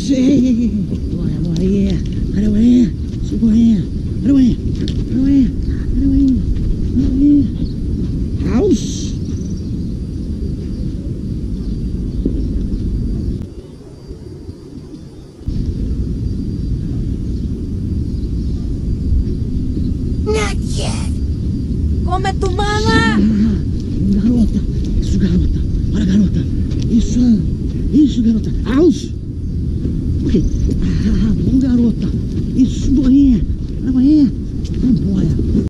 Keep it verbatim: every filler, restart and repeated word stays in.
Isso, ei, ei, ei. Bora, bora, aí. Cadê a boinha? Isso, boinha. Cadê a boinha? Cadê a boinha? Cadê a boinha? Cadê a boinha? House. Not yet. Come tu mama. Ah, garota. Isso, garota. Bora, garota. Isso. Isso, garota. House. Ok. Ah, bom, garota. Isso, boinha.